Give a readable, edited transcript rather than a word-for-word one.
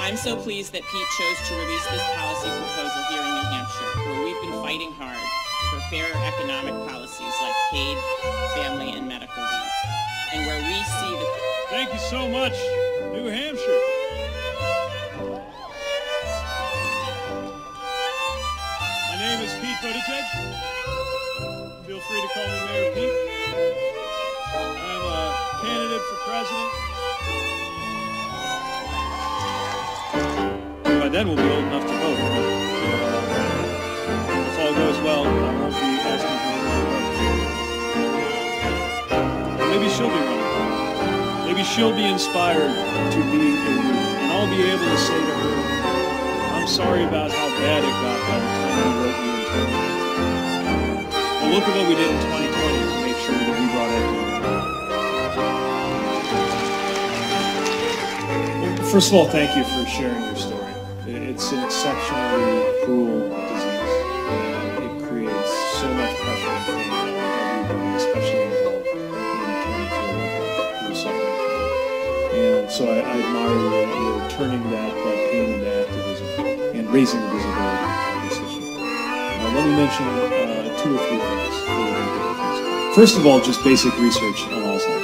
I'm so pleased that Pete chose to release this policy proposal here in New Hampshire, where we've been fighting hard for fairer economic policies like paid family and medical leave, and where we see the... Thank you so much, New Hampshire. My name is Pete Buttigieg. Feel free to call me Mayor Pete. I'm a candidate for president. By then we'll be old enough to vote. If all goes well, I won't be asking for anyone to vote. Maybe she'll be running. Maybe she'll be inspired to be a leader. And I'll be able to say to her, I'm sorry about how bad it got by the time you wrote me in 2019. Well, look at what we did in 2020 to make sure that we brought it. Well, first of all, thank you for sharing your story. It's an exceptionally cruel disease, and it creates so much pressure and pain on everybody, especially involved in caring for who's suffering from it. And so I admire you're turning that pain into activism and raising the visibility of this issue. Let me mention 2 or 3 things. First of all, just basic research on Alzheimer's.